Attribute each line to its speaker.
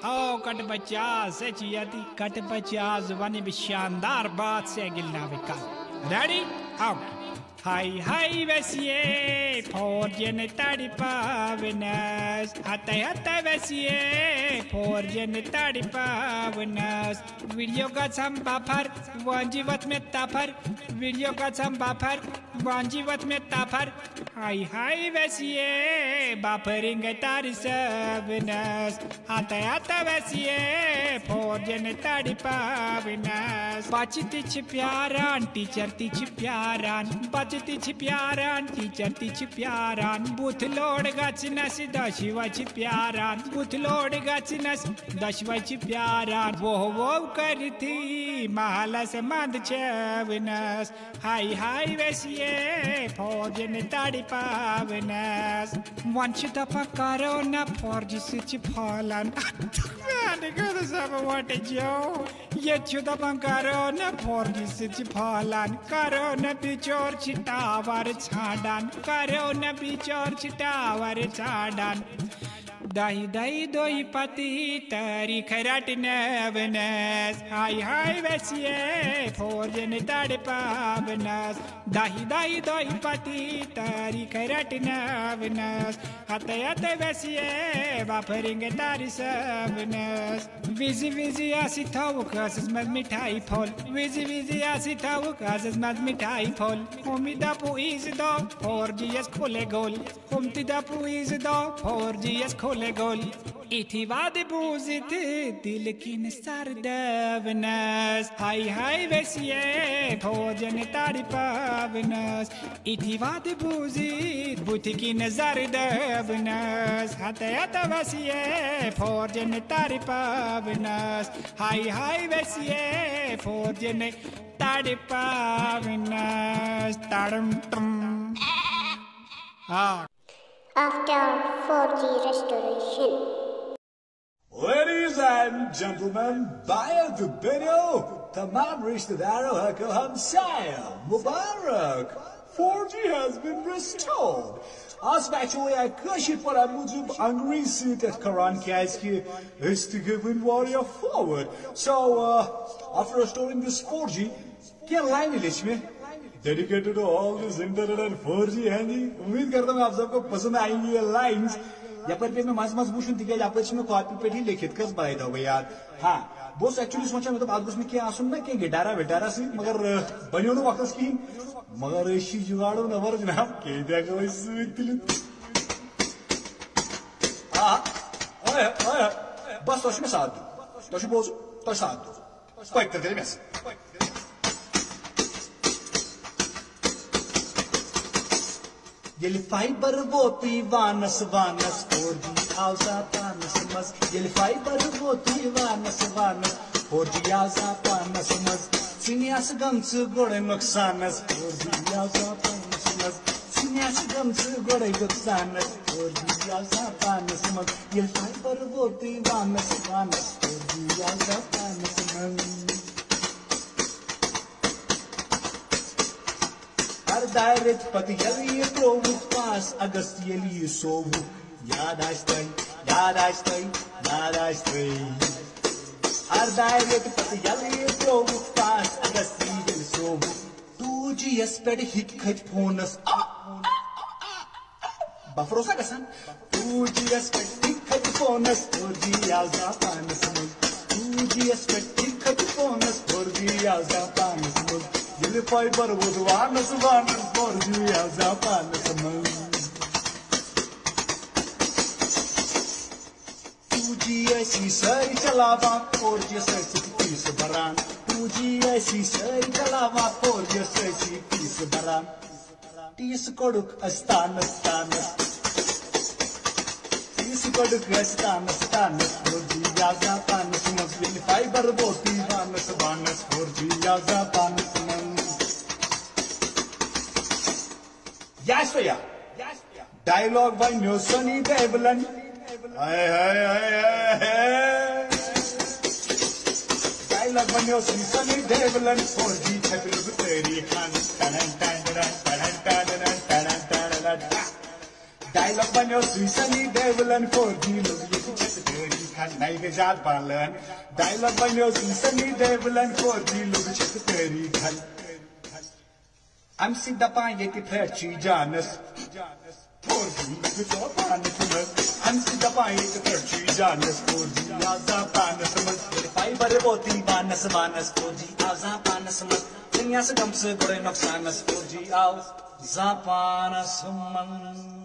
Speaker 1: ओ cut बच्चा से चियाती cut बच्चा वन भी शानदार बात से गिलना विका रेडी आओ हाय हाय वैसिए फौजन ताड़ी पावनस हते हते वैसिए फौजन ताड़ी पावनस वीडियो का संबाफर वांजीवत में ताफर वीडियो का संबाफर वांजीवत में ताफर हाय हाय वैसिए बाफरिंग तारी सबनस हते हते वैसिए फौजन ताड़ी पावनस बचती छ प्यारान टीचर तिछ प्यारान बचती प्यारान टीचर तिछ प्यारान बुथ लोड गचनस दशवच प्यारान बुथ लोड गचनस दशवच प्यारान वो करती महलस मंद चवनस हाय हाय वैसिए फौजन ताड़ी पावनस वंश दफा करो न फौज से फलन what a joke. Yet you the bankaro na forgis falan, caro na pichor chitavar chadan, caro na pichor chitavar chadan. Dahi dahi doi pati tari kharat navanas. Hi vesiye forjan tadi pavanas. Dahi dahi doi pati tari kharat navanas. Hate vesiye vaparing tari savanas. Vizi asi thavu kasas mad mithai phol. Vizi asi thavu kasas mad mithai phol. Umida pu is do forgies khole gol. Umtida pu is do forgies khole गोल इथी वादे बूजित दिल की सरदवनस हाय हाय वैसिए भोजन ताड़ी पावनस इथी वादे बूजित बुद्धि की नजर दवनस हते हते वैसिए भोजन ताड़ी पावनस हाय हाय वैसिए भोजन ताड़ी पावनस ताड़म टम हाँ
Speaker 2: After 4G restoration.
Speaker 3: Ladies and gentlemen, buyer the video, tamam rishtedaro hako hamsaya, Mubarak. 4G has been restored. Actually, I kashit for a mujub angrisi at Quran Kaiski is to give in warrior forward. So, after restoring this 4G, can line it me? Dedicated to all this internet and 4G handy. उम्मीद करता हूँ आप सबको पसंद आएंगी ये lines. यहाँ पर मैं मास बुशन दिखा यहाँ पर मैं कॉपी पे ही लिखित कर बनाया था यार. हाँ, बोस एक्चुअली सोचा मैं तो बाद उसमें क्या आसुन ना क्या गिटारा विटारा सी मगर बनियों ने वापस की मगर इसी जुगाड़ों ने वर्ग ना क्या दिया का वैसे तिलु. हाँ, ओए बस तो उसमें साथ दो, तो शुभ तो साथ दो. कोई तरह के मैस. Yeli fiber voti vanas 4G alza panas mas. Yeli fiber voti vanas 4G alza panas mas. Sinias gamsu gore noksanas 4G alza panas mas. Sinias gamsu gore noksanas 4G alza panas mas. Yeli fiber voti vanas 4G alza panas mas. Direct pati yali provu pas agast yali sovu yadastai direct pati yali provu pas agast yali sovu 2G sped hit khat phones bafrosa kasan 2G sped hit khat phones 4G alza panas 2G sped hit khat phones 4G alza panas Yeli fiber would vanas 4G alza panas 2G ऐसी सही चलावा 4G ऐसी पीस बरान 2G ऐसी सही चलावा 4G ऐसी पीस बरान 30 कोडुक अस्तान 30 कोडुक अस्तान 4G alza panas Yeli fiber voti vanas 4G alza panas Yes, sir. Dialogue by New Sunny Devlin. Dialogue by New Sunny Devlin. 4G happy with Terry Khan. Dialogue by New Sunny Devlin. 4G तेरी खन नहीं के जात पालन dialogue बनो सनी देवलन 4G लोग छत तेरी खन MC दपान ये फ्रेची जानस 4G लोग पानस MC दपान ये फ्रेची जानस 4G आजा पानस मत पाई बरे बोती बानस मानस 4G आजा पानस मत दुनिया से गम से बड़े नुकसान 4G आओ जा पानस मन